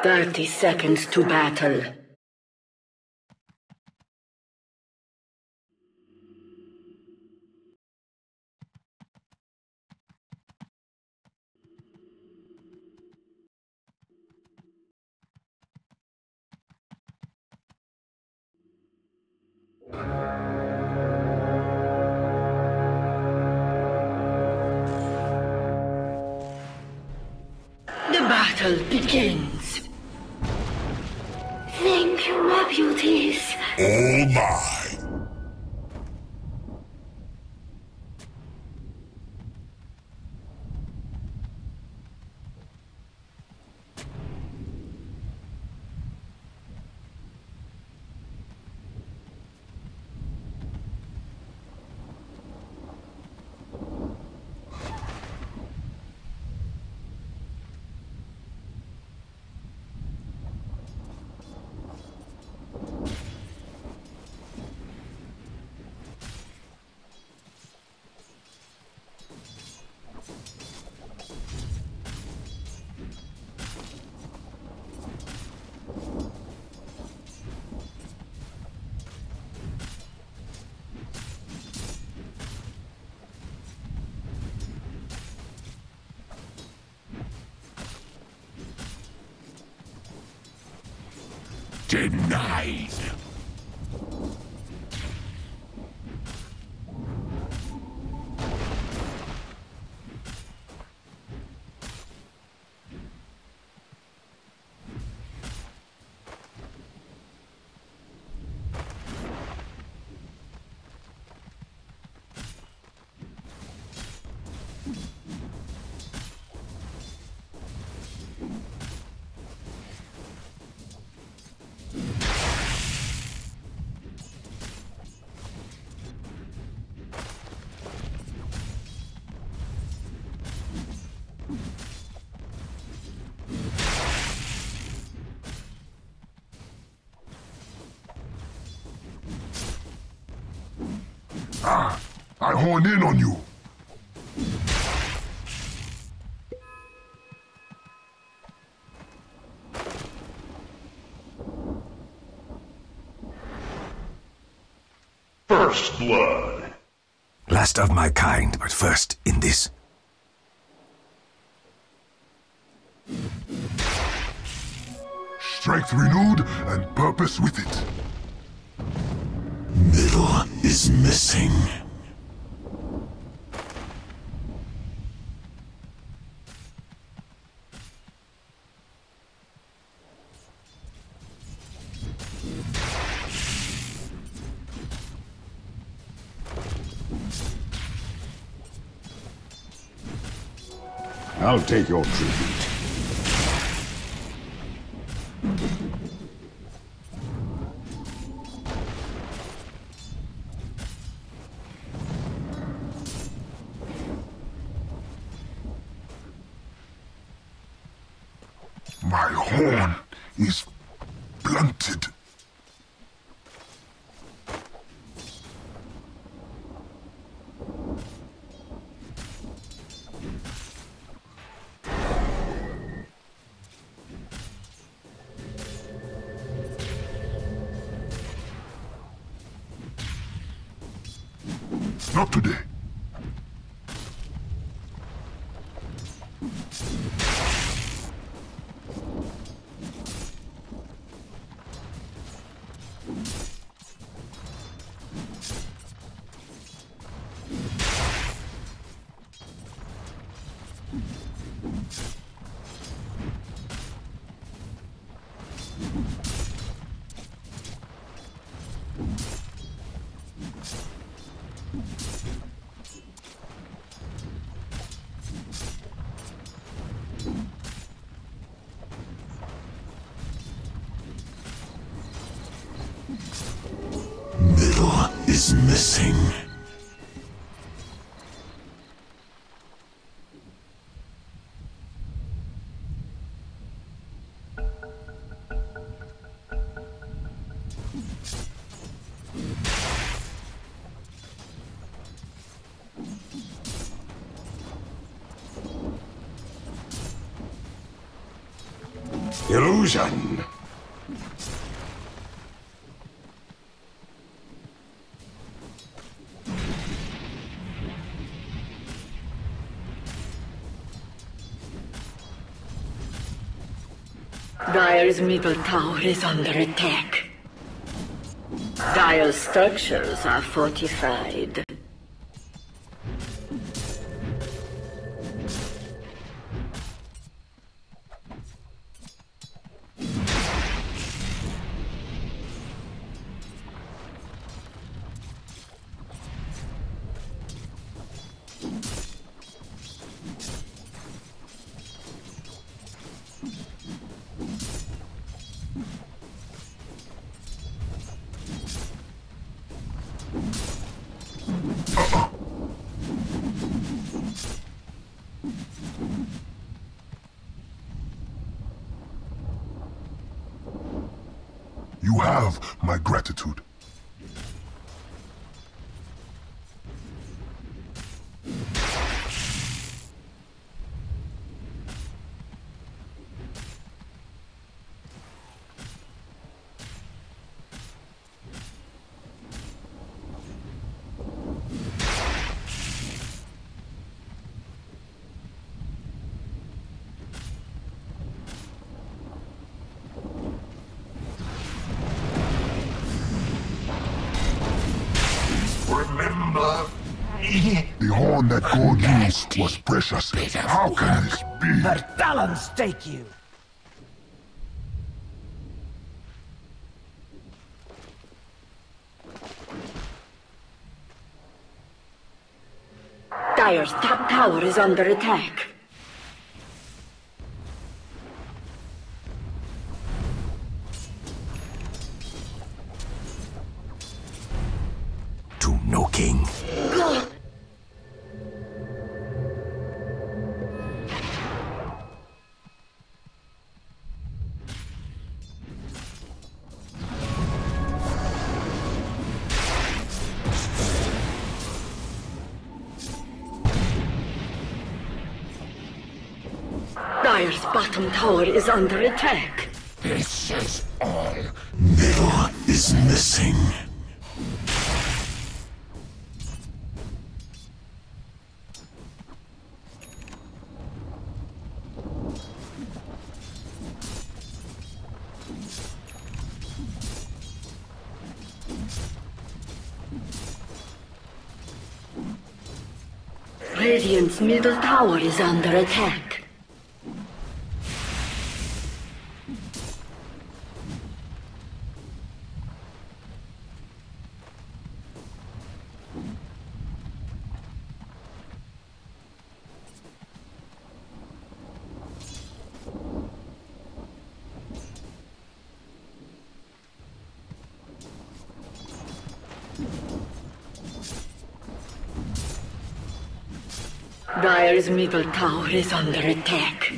30 seconds to battle. The battle begins. Thank you, my beauties. All mine. Denied. I horn in on you. First blood. Last of my kind, but first in this. Strength renewed and purpose with it. Middle is missing. I'll take your tribute. My horn is blunted. Not today. Middle is missing. Illusion. Dire's middle tower is under attack. Dire's structures are fortified. You have my gratitude. Remember? The horn that God used was precious. How can this be? Her talons take you! Dire's top tower is under attack. To no king. Dire's bottom tower is under attack. This is all. Middle is missing. Radiant's middle tower is under attack. Dire's middle tower is under attack.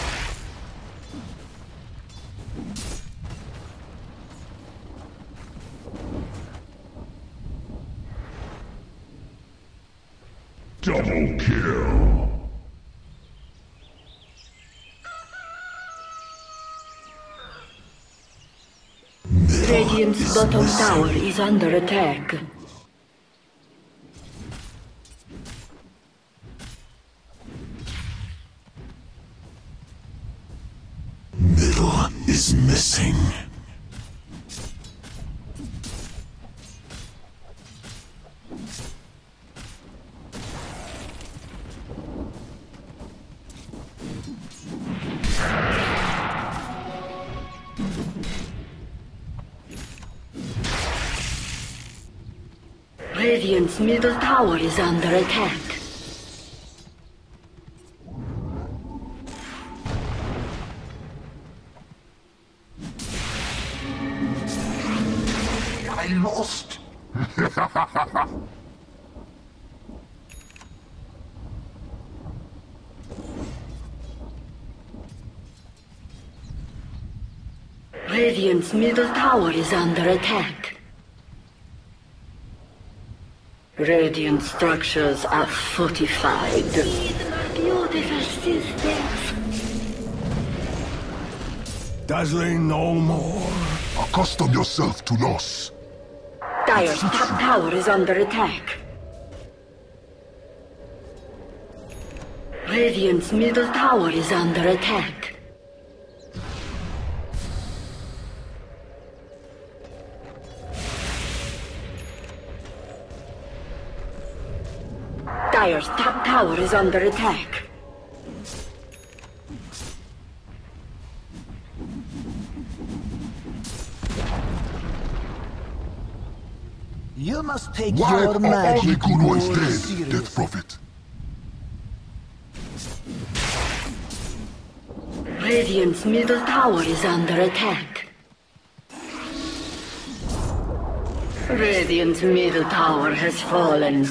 Double kill. Radiant's bottom tower is under attack. Middle is missing. Radiant's middle tower is under attack. I lost. Radiant's middle tower is under attack. Radiant structures are fortified. Beautiful sisters. dazzling no more. Accustom yourself to loss. Dire's top tower is under attack. Radiant's middle tower is under attack. Dire's top tower is under attack. You must take Why your are all magic the good ones more dead, seriously. Death Prophet? Radiant's middle tower is under attack. Radiant's middle tower has fallen.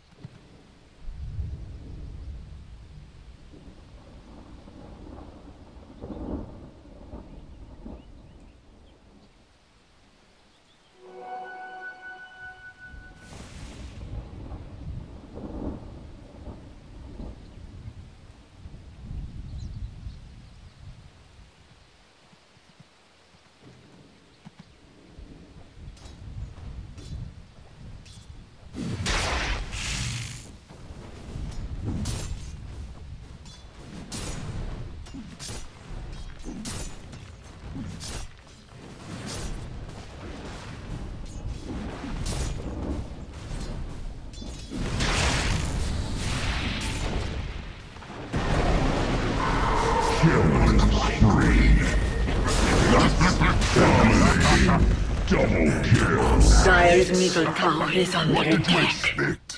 Double kill. Dire's middle tower is under What did you attack. expect?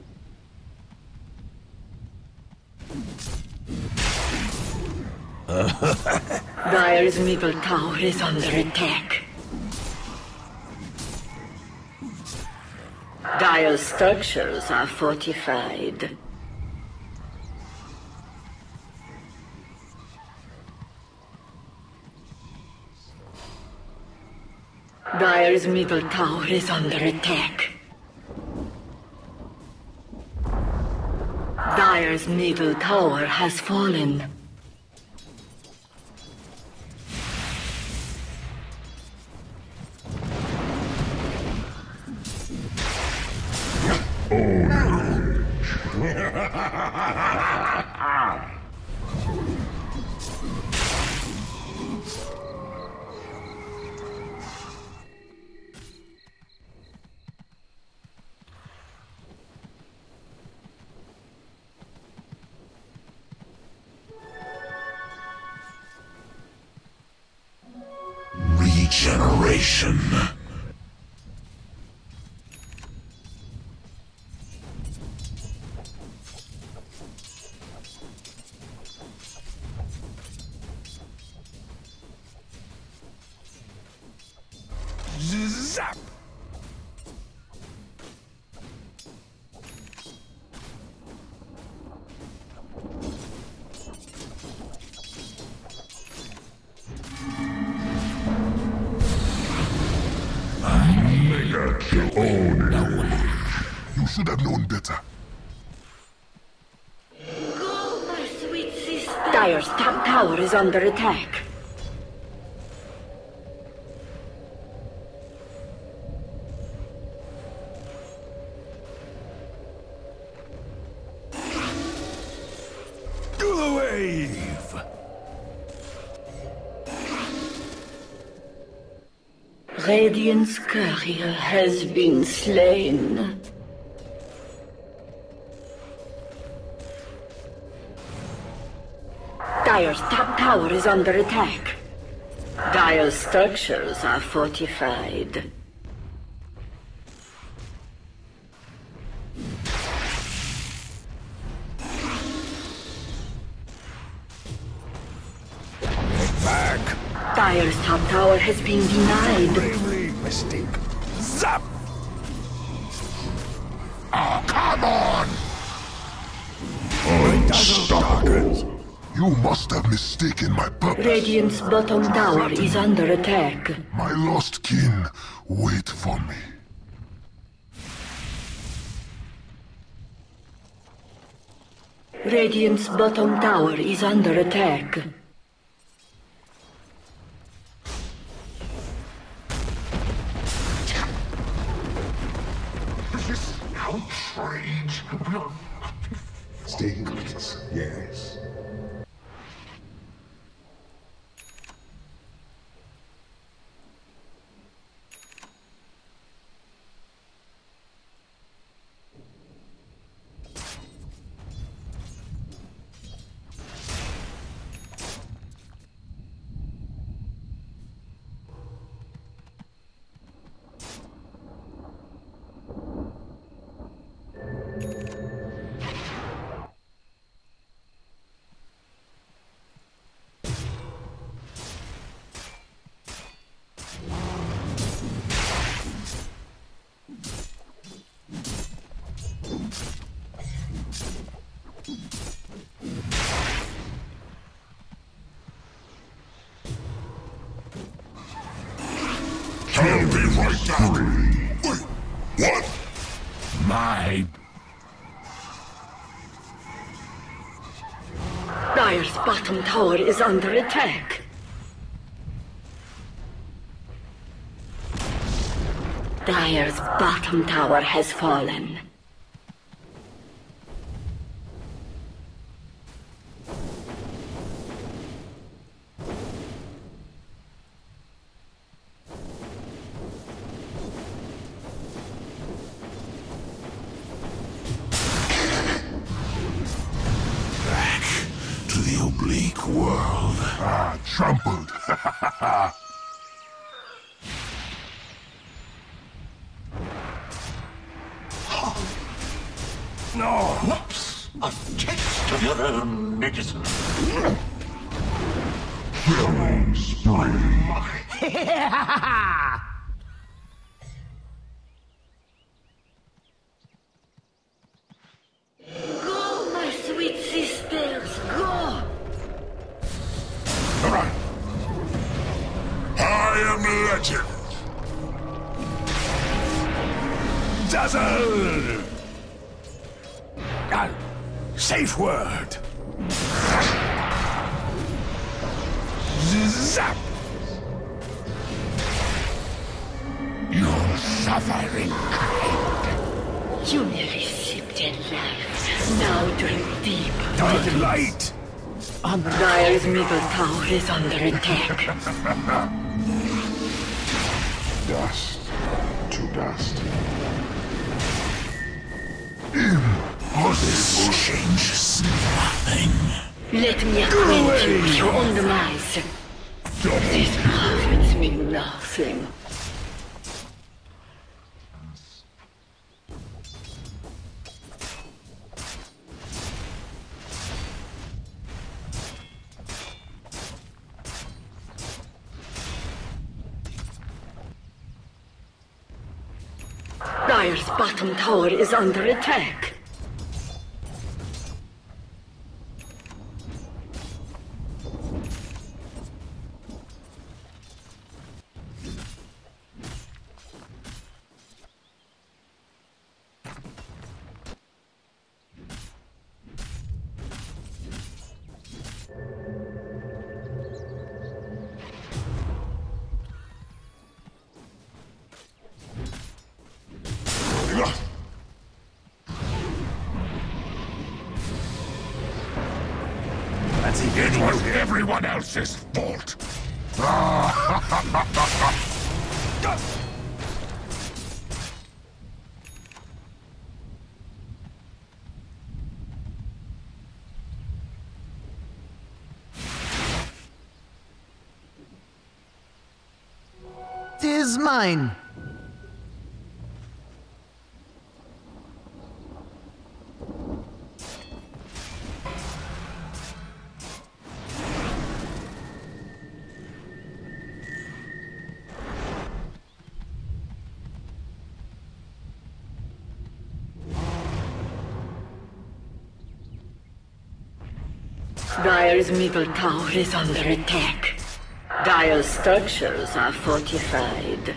Dire's middle tower is under attack. Dire's structures are fortified. Dire's middle tower is under attack. Dire's middle tower has fallen. Regeneration. Zap! Get your own age. You should have known better. Go, my sweet sister. Dire's top tower is under attack. Do the wave! Radiant's courier has been slain. Dire's top tower is under attack. Dire's structures are fortified. Back! Dire's top tower has been denied. Bravely mistake. Zap! Ah, come on! Unstoppable! You must have mistaken my purpose. Radiant's bottom tower is under attack. My lost kin, wait for me. Radiant's bottom tower is under attack. this outrage? Stings, yes. I'll be right back. Wait, what? My... Dire's bottom tower is under attack. Dire's bottom tower has fallen. to the oblique world. Ah, trampled. No! Whoops! A taste of your own medicine. Killing spree. Go, my sweet sisters, go! Alright. I am legend. Dazzle! Safe word. Zap! You're suffering. You nearly sipped your life. Now drink deep. Dark light! Dire's middle tower is under attack. Dust to dust. This changes nothing. Let me acquaint you with your own demise. These profits mean nothing. Dire's bottom tower is under attack. It was everyone else's fault. Tis mine. Dire's middle tower is under attack. Dire's structures are fortified.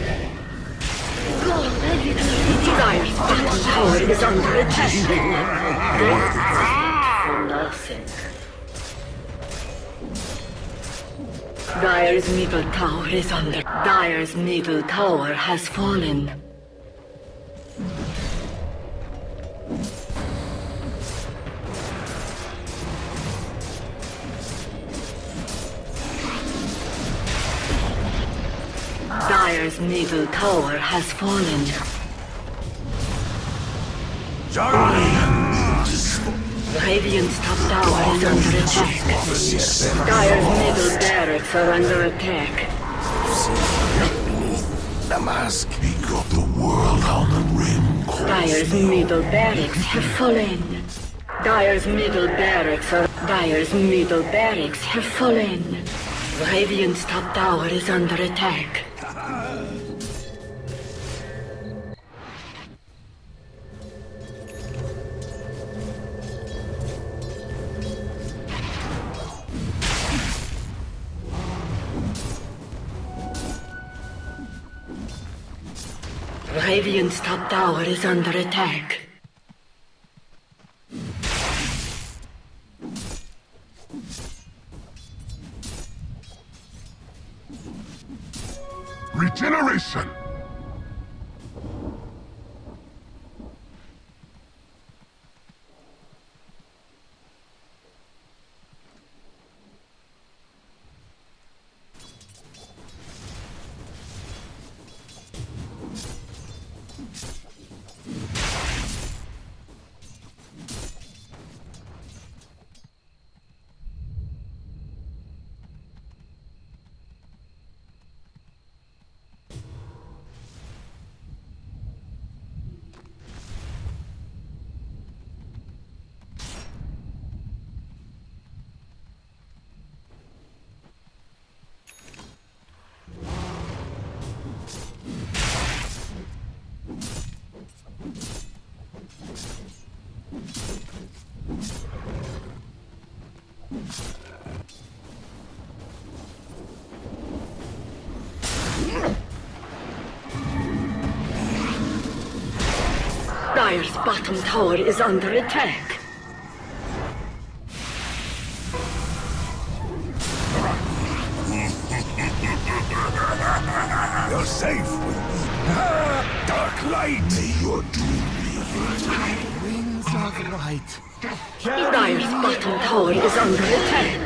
Dire's bottom tower is under attack. For nothing. Dire's middle tower is under... Dire's middle tower has fallen. Dire's middle tower has fallen. Radiant's top tower is under attack. Dire's middle barracks are under attack. The mask. He got the world on the rim. Dire's middle barracks have fallen. Dire's middle barracks have fallen. Radiant's top tower is under attack. Radiant's top tower is under attack. Regeneration! Dire's bottom tower is under attack. You're safe with me. Dark light! May your doom be averted. Wings of light. Dire's bottom tower is under attack.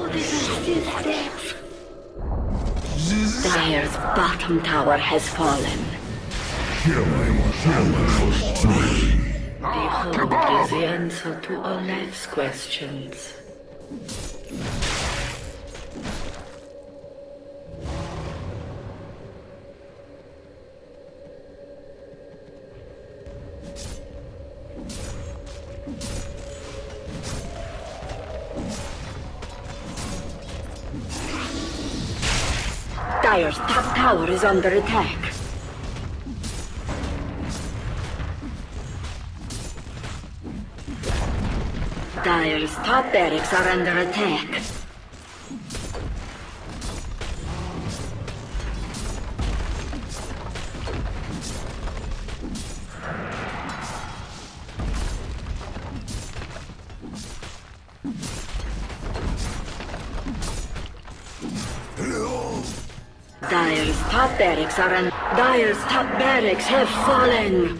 Dire's bottom tower has fallen. Killing spree. Behold is the answer to all life's questions. Dire's top tower is under attack. Dire's top barracks are under attack. Dire's top barracks have fallen.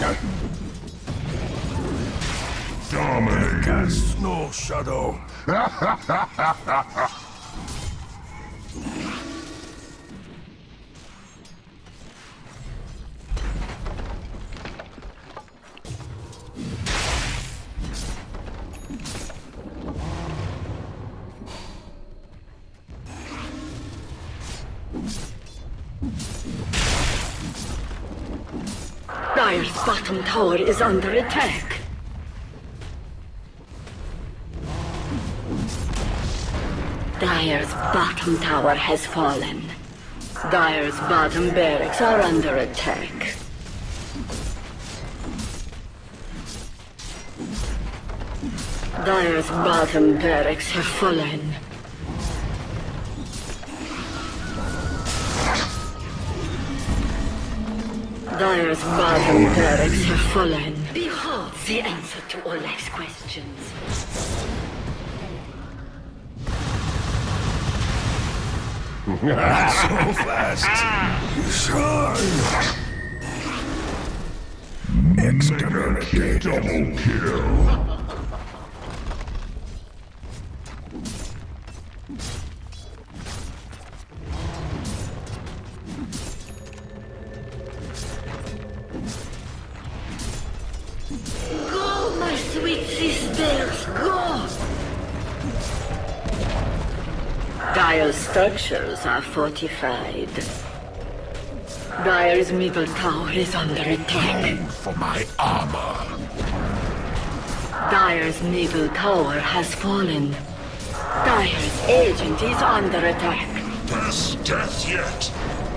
Dominate. Cast no shadow. Dire's bottom tower is under attack. Dire's bottom tower has fallen. Dire's bottom barracks are under attack. Dire's bottom barracks have fallen. Dire's bottom barracks have fallen. Behold the answer to all life's questions. Not so fast. You shine. Exterminate. Double kill. sweet sisters, go! Dire's structures are fortified. Dire's middle tower is under attack. For my armor. Dire's middle tower has fallen. Dire's agent is under attack. There's death yet.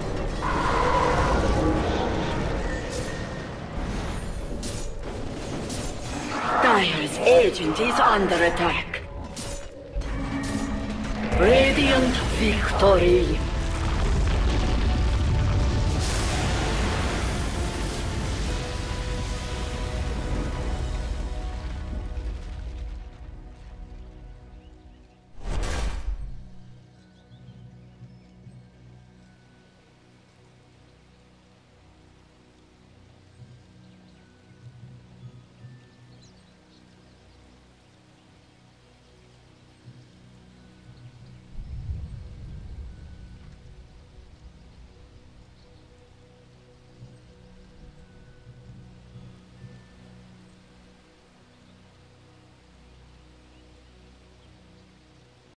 Dire's agent is under attack. Radiant victory.